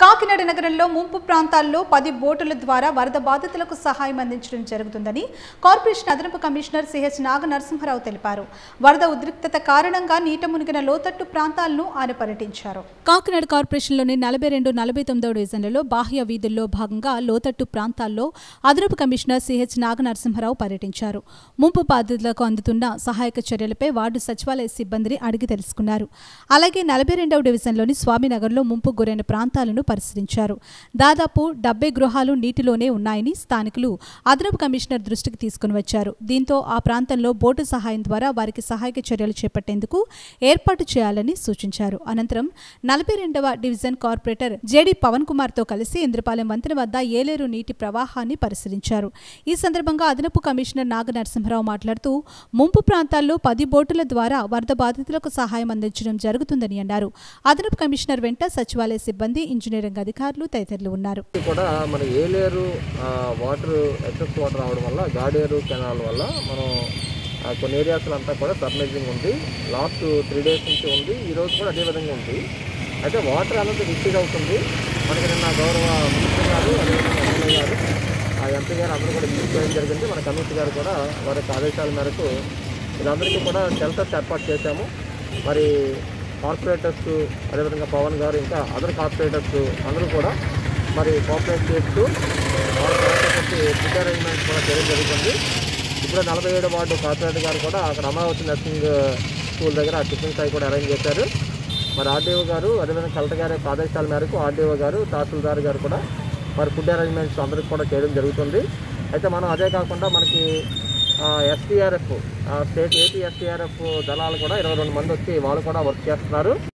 కాకినాడ నగరంలో ముంపు ప్రాంతాల్లో 10 బోటుల ద్వారా వరద బాధితులకు సహాయం అందించడం జరుగుతుందని కార్పొరేషన్ అదనపు కమిషనర్ సిహెచ్ నాగ నరసింహరావు తెలిపారు. వరద ఉద్రిక్తత కారణంగా నీట మునిగిన లోతట్టు ప్రాంతాలను ఆయన పర్యటించారు. కాకినాడ కార్పొరేషన్లోని 42, 49 డివిజన్లలో బాహ్య వీధుల్లో భాగంగా లోతట్టు ప్రాంతాల్లో అదనపు కమిషనర్ సిహెచ్ నాగ నరసింహరావు పర్యటించారు. ముంపు బాధితులకు అందుతున్న సహాయక చర్యలపై వార్డు సచివాలయ సిబ్బందిని అడిగి తెలుసుకున్నారు. అలాగే 42వ డివిజన్లోని స్వామినగర్లో ముంపు గురైన ప్రాంతాలను పరిశీలించారు. దాదాపు 70 గృహాలు నీటిలోనే ఉన్నాయని స్థానికులు అదనపు కమిషనర్ దృష్టికి తీసుకుని వచ్చారు. దీంతో ఆ ప్రాంతంలో బోటు సహాయం ద్వారా వారికి సహాయక చర్యలు చేపట్టేందుకు ఏర్పాటు చేయాలని సూచించారు. అనంతరం 42వ division corporator JD Pavan Kumar తో కలిసి ఇంద్రపాలెం వంతెన వద్ద ఏలేరు నీటి ప్రవాహాన్ని పరిశీలించారు. ఈ సందర్భంగా అదనపు కమిషనర్ నాగ నరసింహరావు మాట్లాడుతూ ముంపు ప్రాంతాల్లో 10 బోటుల ద్వారా వరద బాధితులకు సహాయం అందించడం జరుగుతుందని అన్నారు. అదనపు కమిషనర్ వెంట సచివాలయ సిబ్బంది, ఇంజనీరింగ్ అధికారులు తదితరులు ఉన్నారు. కూడా మన ఏలేరు వాటర్ ఎక్సెస్ వాటర్ రావడం వల్ల గాడేరు కెనాల్ వల్ల మనం కొన్ని ఏరియాస్లో అంతా కూడా సబ్మెర్జింగ్ ఉంది. లాస్ట్ 3 డేస్ నుంచి ఉంది. ఈరోజు కూడా అదే విధంగా ఉంది. అయితే వాటర్ అనేది రిసీవ్ అవుతుంది. మనకి నిన్న గౌరవ మినిస్టర్ గారు, అదేవిధంగా ఎమ్మెల్యే గారు, ఆ ఎంపీ గారు అందరూ కూడా విజిట్ చేయడం జరిగింది. మన కమిషనర్ గారు కూడా వారి యొక్క ఆదేశాల మేరకు వీళ్ళందరికీ కూడా షెల్టర్స్ ఏర్పాటు చేశాము. మరి కార్పొరేటర్స్, అదేవిధంగా పవన్ గారు, ఇంకా అదర్ కార్పొరేటర్స్ అందరూ కూడా మరి కోఆపరేట్ చేస్తూ ఫుడ్ అరేంజ్మెంట్స్ కూడా చేయడం జరుగుతుంది. ఇప్పుడు 47వ వార్డు కార్పొరేటర్ గారు కూడా అక్కడ అమరావతి నర్సింగ్ స్కూల్ దగ్గర ఆ టిఫిన్స్ అవి కూడా అరేంజ్ చేశారు. మరి ఆర్డీఓ గారు, అదేవిధంగా కలెక్టర్ గారి యొక్క ఆదేశాల మేరకు ఆర్డీఓ గారు, తహసీల్దార్ గారు కూడా మరి ఫుడ్ అరేంజ్మెంట్స్ అందరికీ కూడా చేయడం జరుగుతుంది. అయితే మనం అదే కాకుండా మనకి ఎస్టీఆర్ఎఫ్ స్టేట్ ఏపీ ఎస్టీఆర్ఎఫ్ దళాలు కూడా 22 మంది వచ్చి వాళ్ళు కూడా వర్క్ చేస్తున్నారు.